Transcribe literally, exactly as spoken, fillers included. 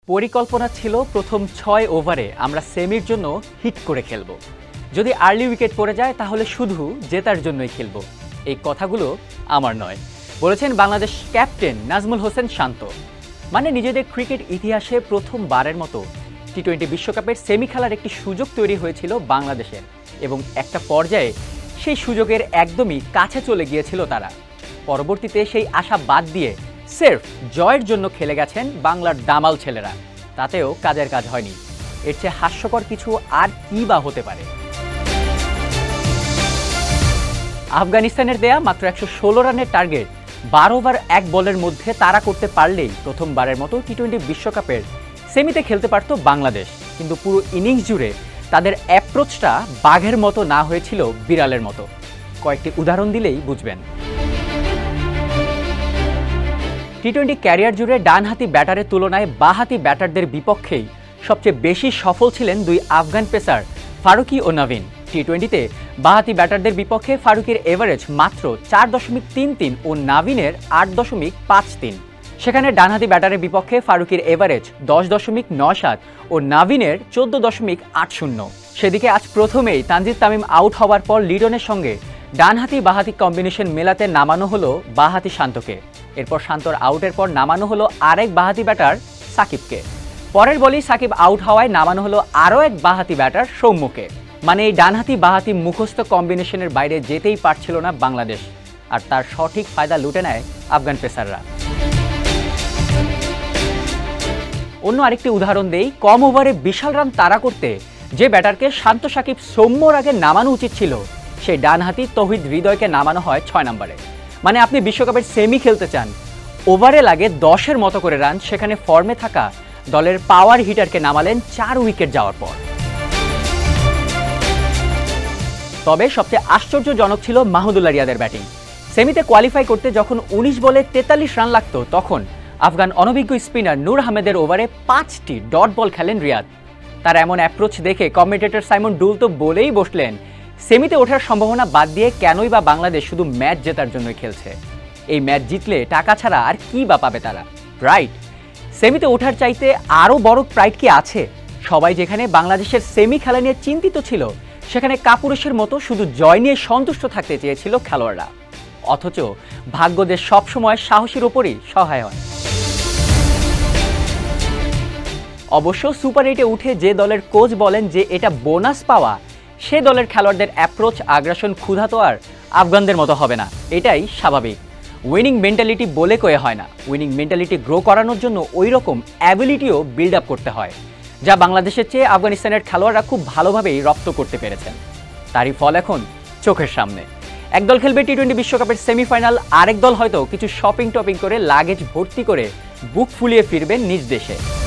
পরিকল্পনা ছিল প্রথম ছয় ওভারে আমরা সেমির জন্য হিট করে খেলব। যদি আর্লি উইকেট পড়ে যায় তাহলে শুধু জেতার জন্যই খেলব। এই কথাগুলো আমার নয়, বলেছেন বাংলাদেশ ক্যাপ্টেন নাজমুল হোসেন শান্ত। মানে নিজেদের ক্রিকেট ইতিহাসে প্রথমবারের মতো টি টোয়েন্টি বিশ্বকাপের সেমি খেলার একটি সুযোগ তৈরি হয়েছিল বাংলাদেশের, এবং একটা পর্যায়ে সেই সুযোগের একদমই কাছে চলে গিয়েছিল তারা। পরবর্তীতে সেই আশা বাদ দিয়ে সির্ফ জয়ের জন্য খেলে গেছেন বাংলার দামাল ছেলেরা, তাতেও কাজের কাজ হয়নি। এর চেয়ে হাস্যকর কিছু আর কি বা হতে পারে। আফগানিস্তানের দেয়া মাত্র একশো ষোলো রানের টার্গেট বারো ওভার এক বলের মধ্যে তারা করতে পারলেই প্রথমবারের মতো টি টোয়েন্টি বিশ্বকাপের সেমিতে খেলতে পারত বাংলাদেশ। কিন্তু পুরো ইনিংস জুড়ে তাদের অ্যাপ্রোচটা বাঘের মতো না হয়েছিল বিড়ালের মতো। কয়েকটি উদাহরণ দিলেই বুঝবেন। টি টোয়েন্টি ক্যারিয়ার জুড়ে ডানহাতি ব্যাটারের তুলনায় বাঁহাতি ব্যাটারদের বিপক্ষেই সবচেয়ে বেশি সফল ছিলেন দুই আফগান পেসার ফারুকি ও নবীন। টি টোয়েন্টিতে বাঁহাতি ব্যাটারদের বিপক্ষে ফারুকির এভারেজ মাত্র চার দশমিক তিন তিন ও নাভিনের আট দশমিক পাঁচ তিন। সেখানে ডানহাতি ব্যাটারের বিপক্ষে ফারুকির এভারেজ দশ দশমিক নয় সাত ও নাভিনের চোদ্দ দশমিক আট শূন্য। সেদিকে আজ প্রথমেই তানজিদ তামিম আউট হওয়ার পর লিডনের সঙ্গে ডানহাতি বাঁহাতি কম্বিনেশন মেলাতে নামানো হলো বাঁহাতি শান্তকে। এরপর শান্তর আউটের পর নামানো হলো আরেক বাঁহাতি ব্যাটার সাকিবকে। পরের বলেই সাকিব আউট হওয়ায় নামানো হলো আরও এক বাঁহাতি ব্যাটার সৌম্যকে। মানে এই ডানহাতি বাঁহাতি মুখস্থ কম্বিনেশনের বাইরে যেতেই পারছিল না বাংলাদেশ, আর তার সঠিক ফায়দা লুটে নেয় আফগান পেসাররা। অন্য আরেকটি উদাহরণ দেই, কম ওভারে বিশাল রান তাড়া করতে যে ব্যাটারকে শান্ত সাকিব সৌম্যর আগে নামানো উচিত ছিল, সেই ডানহাতি তৌহিদ হৃদয়কে নামানো হয় ছয় নম্বরে। মানে আপনি বিশ্বকাপের সেমি খেলতে চান, ওভারে লাগে দশের মতো করে রান, সেখানে ফর্মে থাকা দলের পাওয়ার হিটারকে নামালেন চার উইকেট যাওয়ার পর। তবে সবচেয়ে আশ্চর্যজনক ছিল মাহমুদুল্লাহ রিয়াদের ব্যাটিং। সেমিতে কোয়ালিফাই করতে যখন উনিশ বলে তেতাল্লিশ রান লাগত, তখন আফগান অনভিজ্ঞ স্পিনার নূর আহমেদের ওভারে পাঁচটি ডট বল খেলেন রিয়াদ। তার এমন অ্যাপ্রোচ দেখে কমেন্টেটর সাইমন ডুল তো বলেই বসলেন, সেমিতে ওঠার সম্ভাবনা বাদ দিয়ে কেনই বা বাংলাদেশ শুধু ম্যাচ জেতার জন্যই খেলছে। এই ম্যাচ জিতলে টাকা ছাড়া আর কি বা পাবে তারা? রাইট, সেমিতে ওঠার চাইতে আরও বড় প্রাইড কি আছে? সবাই যেখানে বাংলাদেশের সেমি খেলা নিয়ে চিন্তিত ছিল, সেখানে কাপুরুষের মতো শুধু জয় নিয়ে সন্তুষ্ট থাকতে চেয়েছিল খেলোয়াড়রা। অথচ ভাগ্যদেশ সবসময় সাহসের ওপরই সহায় হয়। অবশ্য সুপার এইটে উঠে যে দলের কোচ বলেন যে এটা বোনাস পাওয়া, সে দলের খেলোয়াড়দের অ্যাপ্রোচ, আগ্রাসন, ক্ষুধা তো আর আফগানদের মতো হবে না। এটাই স্বাভাবিক। উইনিং মেন্টালিটি বলে কয়ে হয় না। উইনিং মেন্টালিটি গ্রো করানোর জন্য ওই রকম অ্যাবিলিটিও বিল্ড আপ করতে হয়, যা বাংলাদেশের চেয়ে আফগানিস্তানের খেলোয়াড়রা খুব ভালোভাবেই রপ্ত করতে পেরেছেন। তারই ফল এখন চোখের সামনে। একদল খেলবে টি টোয়েন্টি বিশ্বকাপের সেমিফাইনাল, আরেক দল হয়তো কিছু শপিং টপিং করে লাগেজ ভর্তি করে বুক ফুলিয়ে ফিরবেন নিজ দেশে।